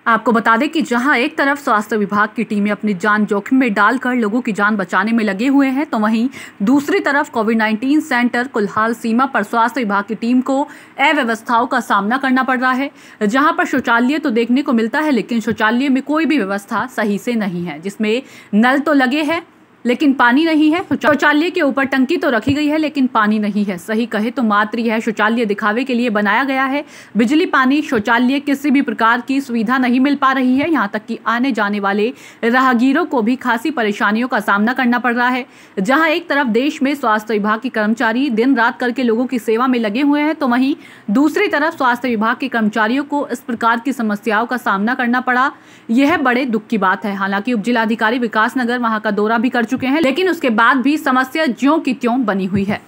आपको बता दें कि जहां एक तरफ स्वास्थ्य विभाग की टीमें अपनी जान जोखिम में डालकर लोगों की जान बचाने में लगे हुए हैं, तो वहीं दूसरी तरफ कोविड-19 सेंटर कुल्हाल सीमा पर स्वास्थ्य विभाग की टीम को अव्यवस्थाओं का सामना करना पड़ रहा है। जहां पर शौचालय तो देखने को मिलता है, लेकिन शौचालय में कोई भी व्यवस्था सही से नहीं है, जिसमें नल तो लगे हैं लेकिन पानी नहीं है। शौचालय के ऊपर टंकी तो रखी गई है लेकिन पानी नहीं है। सही कहे तो मात्र यह शौचालय दिखावे के लिए बनाया गया है। बिजली, पानी, शौचालय, किसी भी प्रकार की सुविधा नहीं मिल पा रही है। यहाँ तक कि आने जाने वाले राहगीरों को भी खासी परेशानियों का सामना करना पड़ रहा है। जहाँ एक तरफ देश में स्वास्थ्य विभाग के कर्मचारी दिन रात करके लोगों की सेवा में लगे हुए हैं, तो वहीं दूसरी तरफ स्वास्थ्य विभाग के कर्मचारियों को इस प्रकार की समस्याओं का सामना करना पड़ा। यह बड़े दुख की बात है। हालांकि उप जिलाधिकारी विकास नगर वहां का दौरा भी कर चुके हैं, लेकिन उसके बाद भी समस्या ज्यों की त्यों बनी हुई है।